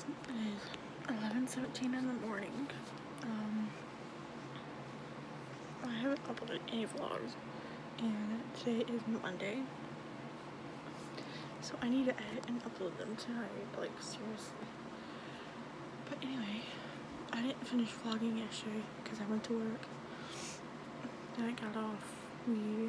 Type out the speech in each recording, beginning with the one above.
guys, it is 11:17 in the morning. I haven't uploaded any vlogs, and today is Monday, so I need to edit and upload them tonight, like seriously. But anyway, I didn't finish vlogging yesterday because I went to work. Then I got off. We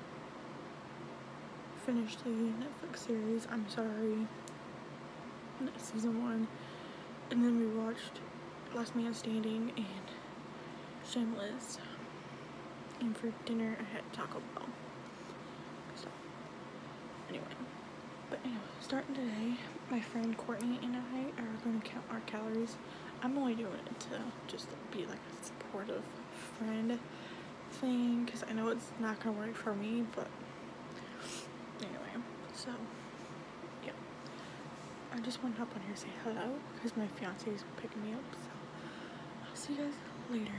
finished the Netflix series, I'm Sorry, season 1, and then we watched Last Man Standing and Shameless, and for dinner I had Taco Bell. So anyway, starting today, my friend Courtney and I are going to count our calories. I'm only doing it to just be like a supportive friend thing because I know it's not going to work for me, but anyway, so yeah, I just want to hop on here and say hello because my fiance is picking me up, so I'll see you guys later.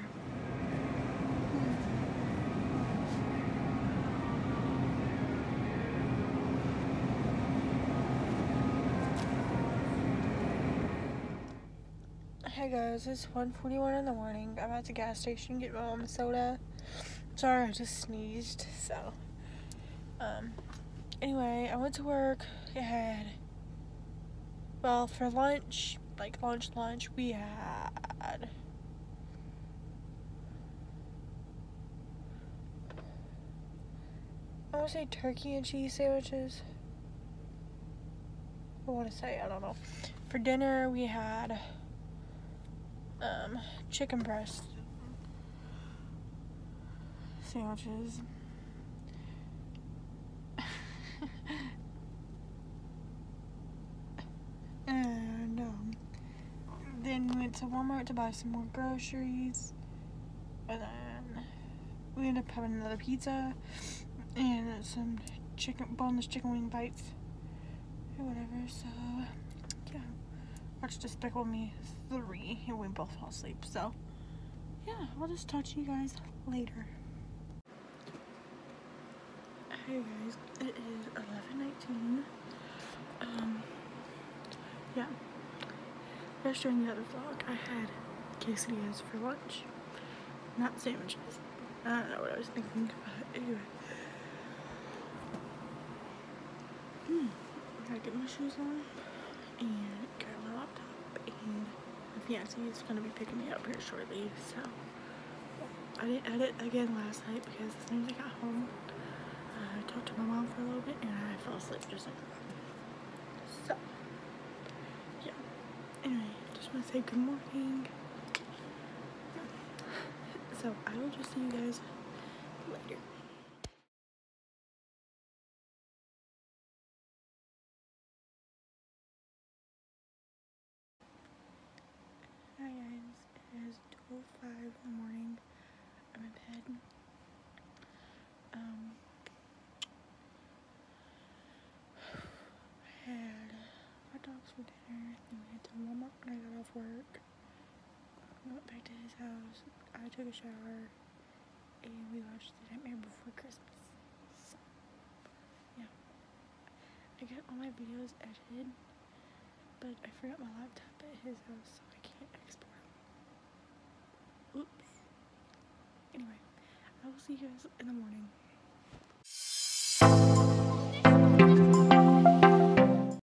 Hey guys, it's 1:41 in the morning. I'm at the gas station getting my mom a soda. Sorry, I just sneezed, so anyway, I went to work. I had, well, for lunch, like lunch, we had I want to say turkey and cheese sandwiches. I don't know. For dinner, we had chicken breast sandwiches. And then we went to Walmart to buy some more groceries, and then we ended up having another pizza and some boneless chicken wing bites or whatever. So yeah, watched Despicable Me 3 and we both fell asleep. So yeah, I'll just talk to you guys later. Hey guys, it is 11:19. Yeah, yesterday in the other vlog, I had quesadillas for lunch, not sandwiches. I don't know what I was thinking, but anyway. I gotta get my shoes on and grab my laptop, and my fiance is gonna be picking me up here shortly. So I didn't edit again last night because as soon as I got home, I talked to my mom for a little bit and I fell asleep just like that. So yeah. Anyway, just want to say good morning. So I will just see you guys later. Hi guys, it is 12:05 in the morning. I'm in bed. I had hot dogs for dinner, then we went to Walmart when I got off work. We went back to his house, I took a shower, and we watched The Nightmare Before Christmas. So, yeah. I got all my videos edited, but I forgot my laptop at his house, so I can't export them. Oops. Anyway, I will see you guys in the morning.